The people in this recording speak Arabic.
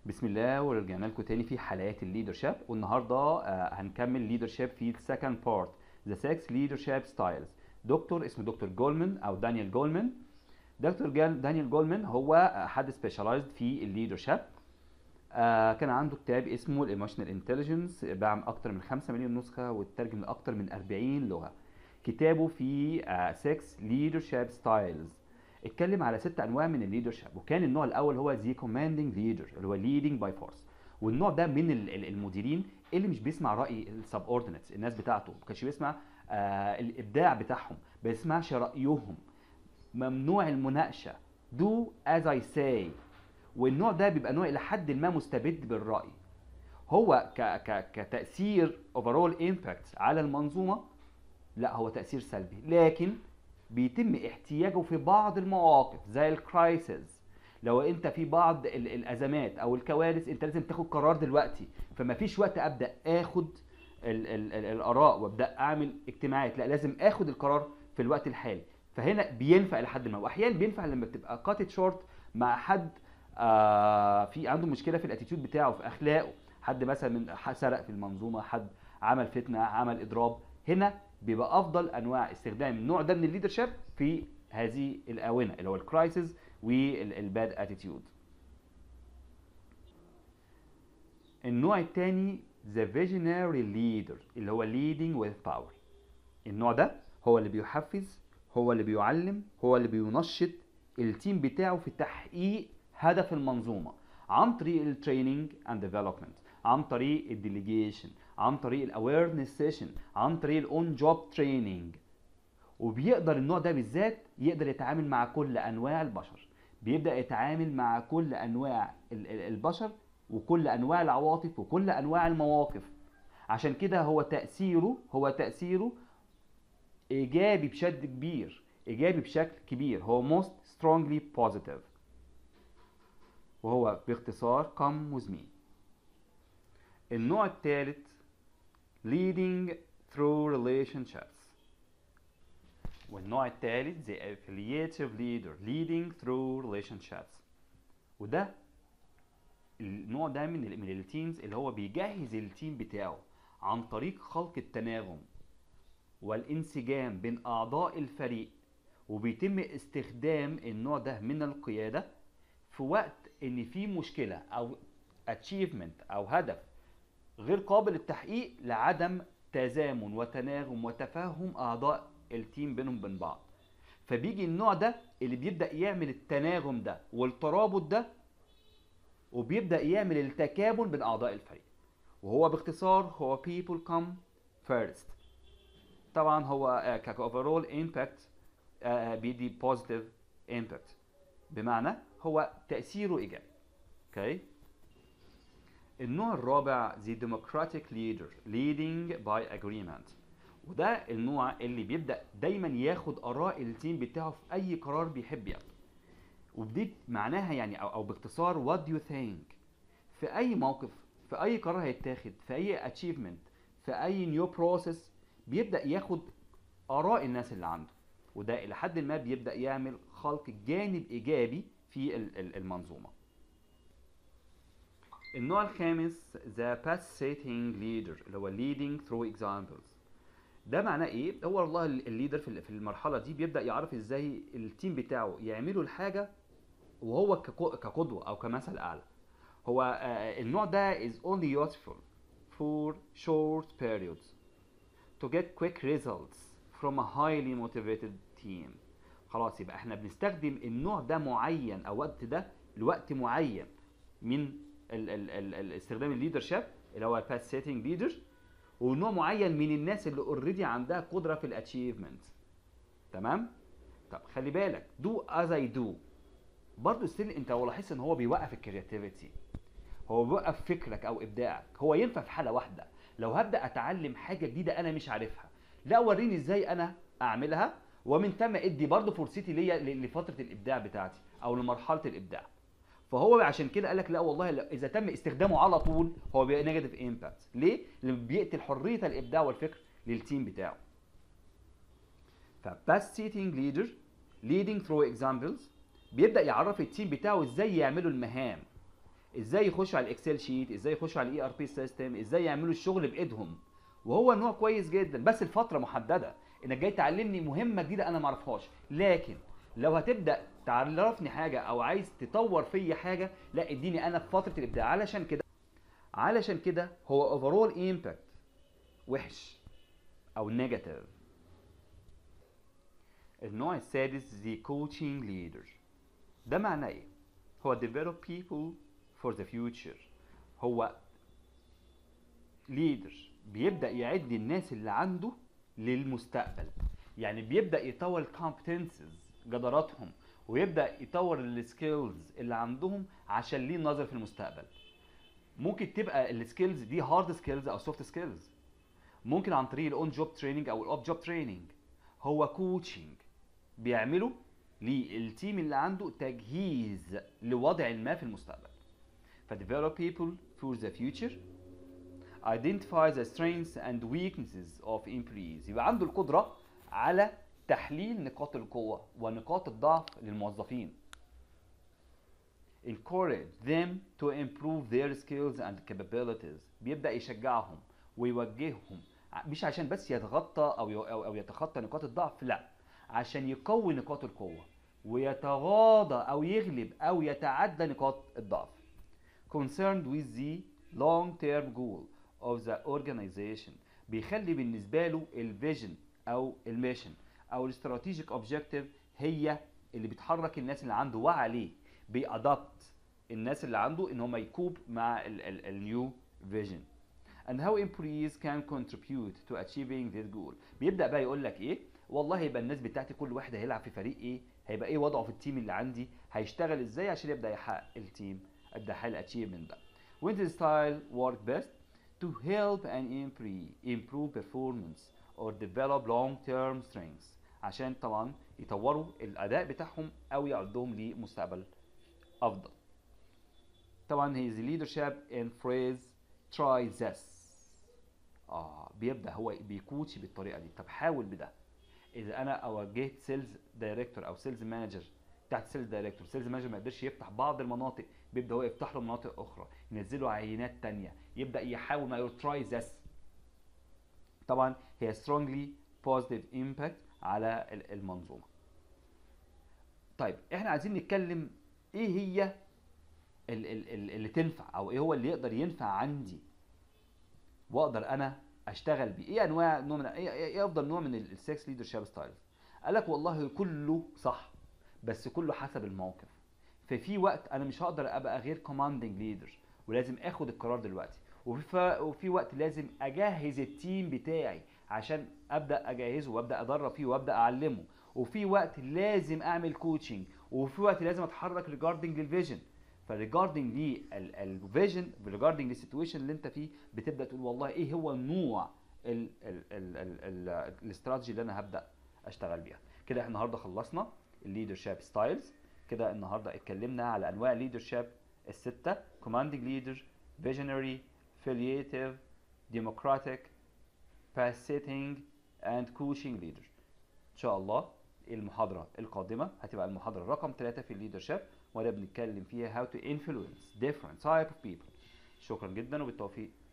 بسم الله ورجعنا لكم تاني في حلقات الليدرشيب، والنهارده هنكمل ليدرشيب في السكند بارت ذا 6 ليدرشيب ستايلز. دكتور اسمه دكتور جولمان او دانيال جولمان. دانيال جولمان هو حد سبيشالايزد في الليدرشيب. كان عنده كتاب اسمه الايموشنال انتليجنس، باع اكتر من 5 مليون نسخه واترجم لاكتر من 40 لغه. كتابه في 6 ليدرشيب ستايلز اتكلم على 6 انواع من الليدرشيب، وكان النوع الاول هو زي كوماندنج ليدر اللي هو ليدنج باي فورس. والنوع ده من المديرين اللي مش بيسمع راي السبوردينتس، الناس بتاعته ما كانش بيسمع الابداع بتاعهم، ما بيسمعش رايهم، ممنوع المناقشه، do as I say. والنوع ده بيبقى نوع الى حد ما مستبد بالراي. هو كتاثير overall impact على المنظومه، لا هو تاثير سلبي، لكن بيتم احتياجه في بعض المواقف زي الكرايسيس. لو انت في بعض الازمات او الكوارث انت لازم تاخد قرار دلوقتي، فما فيش وقت ابدا اخد الاراء وابدا اعمل اجتماعات، لا لازم اخد القرار في الوقت الحالي. فهنا بينفع لحد ما، واحيانا بينفع لما بتبقى كاتت شورت مع حد في عنده مشكله في الاتيتيود بتاعه، في اخلاقه، حد مثلا سرق في المنظومه، حد عمل فتنه، عمل اضراب. هنا بيبقى افضل انواع استخدام النوع ده من الليدرشيب في هذه الاونه اللي هو الكرايسيس والباد اتيتيود. النوع الثاني ذا فيجنري ليدر اللي هو leading with power. النوع ده هو اللي بيحفز، هو اللي بيعلم، هو اللي بينشط التيم بتاعه في تحقيق هدف المنظومه عن طريق التريننج اند ديفلوبمنت، عن طريق الديليجيشن، عن طريق الاويرنس سيشن، عن طريق الاون جوب تريننج. وبيقدر النوع ده بالذات يقدر يتعامل مع كل انواع البشر، بيبدا يتعامل مع كل انواع البشر وكل انواع العواطف وكل انواع المواقف. عشان كده هو تاثيره ايجابي بشكل كبير، ايجابي بشكل كبير، هو most strongly positive، وهو باختصار come with me. النوع الثالث leading through relationships. والنوع الثالث the affiliative leader leading through relationships. وده النوع ده من التيمز اللي هو بيجهز التيم بتاعه عن طريق خلق التناغم والانسجام بين اعضاء الفريق، وبيتم استخدام النوع ده من القيادة في وقت ان في مشكلة او achievement او هدف غير قابل للتحقيق لعدم تزامن وتناغم وتفاهم اعضاء التيم بينهم وبين بعض. فبيجي النوع ده اللي بيبدأ يعمل التناغم ده والترابط ده، وبيبدأ يعمل التكامل بين اعضاء الفريق. وهو باختصار هو people come first. طبعا هو كاوفرول امباكت بيدي بوزيتيف امباكت، بمعنى هو تأثيره ايجابي. اوكي. النوع الرابع the democratic leader leading by agreement. وده النوع اللي بيبدأ دايما ياخد آراء التيم بتاعه في أي قرار بيحب ياخده. ودي معناها يعني أو باختصار what do you think في أي موقف، في أي قرار هيتاخد، في أي achievement، في أي new process، بيبدأ ياخد آراء الناس اللي عنده. وده إلى حد ما بيبدأ يعمل خلق جانب إيجابي في المنظومة. النوع الخامس the path setting leader اللي هو leading through examples. ده معناه ايه؟ هو والله الليدر في المرحله دي بيبدا يعرف ازاي التيم بتاعه يعملوا الحاجه وهو كقدوه او كمثل اعلى. هو النوع ده is only useful for short periods to get quick results from a highly motivated team. خلاص، يبقى احنا بنستخدم النوع ده معين او وقت ده لوقت معين من استخدام الليدرشيب اللي هو الباث سيتنج ليدر، ونوع معين من الناس اللي اوريدي عندها قدره في الاتشيفمنت. تمام. طب خلي بالك دو از اي دو برضه ستيل انت لو لاحظت ان هو بيوقف الكرياتيفيتي، هو بيوقف فكرك او ابداعك. هو ينفع في حاله واحده، لو هبدا اتعلم حاجه جديده انا مش عارفها، لا وريني ازاي انا اعملها، ومن ثم ادي برضه فرصتي ليا لفتره الابداع بتاعتي او لمرحله الابداع. فهو عشان كده قال لك لا والله اذا تم استخدامه على طول هو بيبقى نيجاتيف امباكت. ليه؟ لان بيقتل حريه الابداع والفكر للتيم بتاعه. فباس سيتنج ليدر leading through examples بيبدا يعرف التيم بتاعه ازاي يعملوا المهام ازاي يخشوا على الاكسل شيت، ازاي يخشوا على الاي ار بي سيستم، ازاي يعملوا الشغل بايدهم. وهو نوع كويس جدا، بس الفتره محدده، انك جاي تعلمني مهمه جديده انا ما اعرفهاش. لكن لو هتبدا تعرفني حاجه او عايز تطور فيا حاجه، لا اديني انا في فتره الابداع. علشان كده هو اوفرول امباكت وحش او نيجاتيف. النوع السادس the coaching leader. ده معناه ايه؟ هو develop people for the future. هو leader بيبدأ يعد الناس اللي عنده للمستقبل. يعني بيبدأ يطور competences جداراتهم، ويبدأ يطور السكيلز اللي عندهم عشان ليه نظر في المستقبل. ممكن تبقى السكيلز دي هارد سكيلز او سوفت سكيلز، ممكن عن طريق الاون جوب تريننج او الاوب جوب تريننج. هو كوتشنج بيعمله للتيم اللي عنده تجهيز لوضع ما في المستقبل. فdevelop people for the future, identify the strengths and weaknesses of employees. يبقى عنده القدرة على تحليل نقاط القوة ونقاط الضعف للموظفين. encourage them to improve their skills and capabilities. بيبدأ يشجعهم ويوجههم، مش عشان بس يتغطى أو يتخطى نقاط الضعف، لا، عشان يقوي نقاط القوة ويتغاضى أو يغلب أو يتعدى نقاط الضعف. concerned with the long term goal of the organization. بيخلي بالنسبة له الفيجن أو الميشن أو الاستراتيجيك اوبجيكتيف هي اللي بتحرك الناس اللي عنده وعليه. بيأدابت الناس اللي عنده ان هم يكوب مع النيو فيجن. and how employees can contribute to achieving this goal. بيبدأ بقى يقول لك ايه، والله يبقى الناس بتاعتي كل واحد هيلعب في فريق ايه، هيبقى ايه وضعه في التيم اللي عندي، هيشتغل ازاي عشان يبدأ يحقق التيم يحقق الاتشيفمنت ده. when the style work best to help an employee improve performance or develop long-term strengths. عشان طبعا يطوروا الاداء بتاعهم او يعدهم لمستقبل افضل. طبعا هي leadership in phrase try this. بيبدا هو بيكوتش بالطريقه دي. طب حاول بده. اذا انا اوجهت سيلز دايركتور او سيلز مانجر تحت سيلز دايركتور، سيلز مانجر ما يقدرش يفتح بعض المناطق، بيبدا هو يفتح له مناطق اخرى، ينزله عينات تانية، يبدا يحاول ما يقول try this. طبعا هي strongly positive impact على المنظومه. طيب احنا عايزين نتكلم ايه هي اللي تنفع، او ايه هو اللي يقدر ينفع عندي واقدر انا اشتغل بيه. ايه انواع نوع من ايه افضل نوع من السكس ليدرشيب ستايلز؟ قالك والله كله صح، بس كله حسب الموقف. ففي وقت انا مش هقدر ابقى غير كوماندنج ليدر ولازم اخد القرار دلوقتي، وفي وقت لازم اجهز التيم بتاعي عشان ابدا اجهزه وابدا ادرب فيه وابدا اعلمه، وفي وقت لازم اعمل كوتشنج، وفي وقت لازم اتحرك ريجاردنج للفيجن. فريجاردنج للفيجن ريجاردنج للسيتويشن اللي انت فيه، بتبدا تقول والله ايه هو نوع الاستراتيجي اللي انا هبدا اشتغل بيها. كده احنا النهارده خلصنا الليدرشيب ستايلز. كده النهارده اتكلمنا على انواع الليدرشيب السته: commanding leader, visionary, affiliative, democratic, pace-setting and coaching leader. ان شاء الله المحاضرة القادمة هتبقى المحاضرة رقم 3 في الليدرشيب، وده بنتكلم فيها how to influence different type of people. شكرا جدا وبالتوفيق.